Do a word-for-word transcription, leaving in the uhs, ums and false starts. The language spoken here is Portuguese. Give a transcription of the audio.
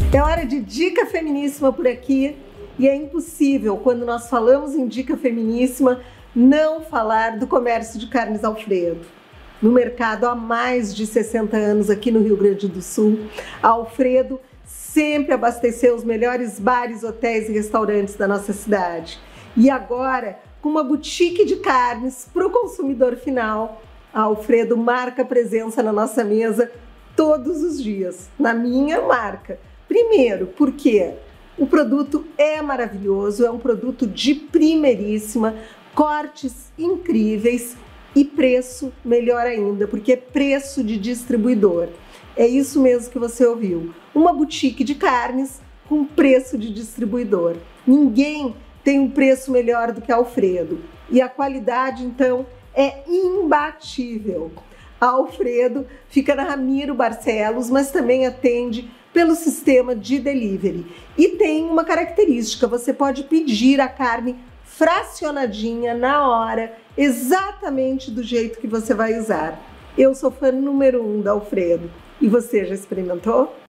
É hora de dica feminíssima por aqui e é impossível, quando nós falamos em dica feminíssima, não falar do comércio de carnes Alfredo. No mercado há mais de sessenta anos aqui no Rio Grande do Sul, a Alfredo sempre abasteceu os melhores bares, hotéis e restaurantes da nossa cidade. E agora, com uma boutique de carnes para o consumidor final, a Alfredo marca presença na nossa mesa todos os dias, na minha marca. Primeiro, porque o produto é maravilhoso, é um produto de primeiríssima, cortes incríveis e preço melhor ainda, porque é preço de distribuidor. É isso mesmo que você ouviu, uma boutique de carnes com preço de distribuidor. Ninguém tem um preço melhor do que a Alfredo e a qualidade, então, é imbatível. A Alfredo fica na Ramiro Barcelos, mas também atende pelo sistema de delivery. E tem uma característica, você pode pedir a carne fracionadinha na hora, exatamente do jeito que você vai usar. Eu sou fã número um da Alfredo. E você já experimentou?